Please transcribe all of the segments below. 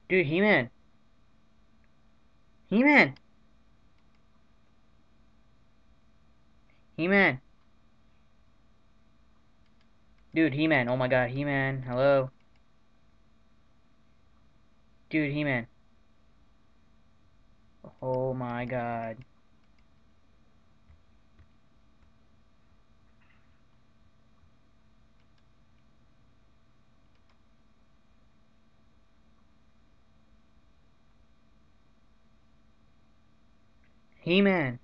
Dude, He-Man. He-Man. He-Man. Dude, He-Man. Oh my god, He-Man. Hello. Dude, He-Man. Oh my god. He-Man.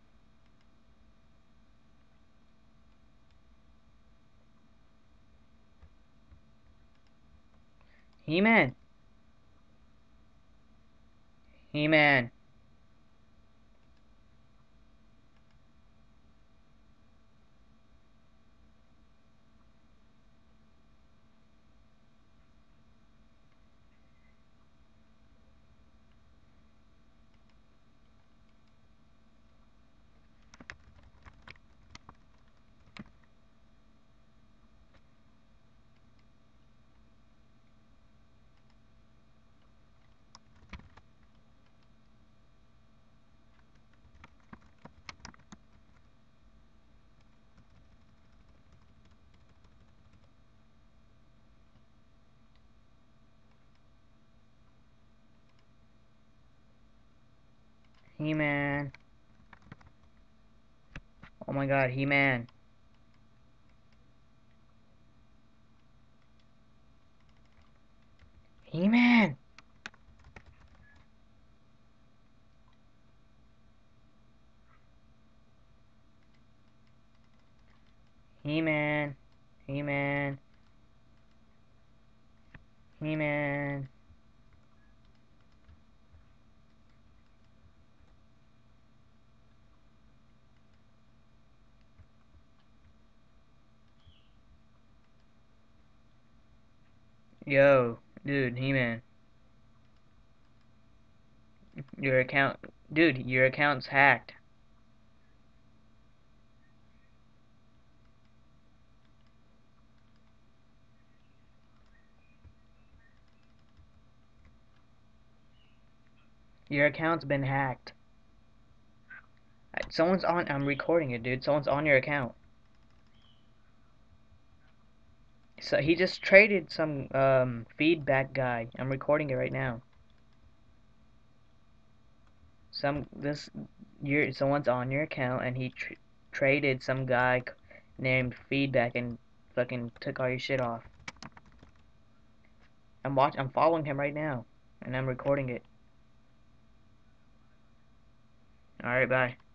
He-Man. He-Man. He-Man. Oh my god, He-Man. He-Man. He-Man. He-Man. He-Man. Yo, dude, He-Man. Your account, dude, your account's hacked. Your account's been hacked. Someone's on, I'm recording it, dude. Someone's on your account. So he just traded some feedback guy. I'm recording it right now. Someone's on your account and he traded some guy named feedback and fucking took all your shit off. I'm following him right now and I'm recording it. All right, bye.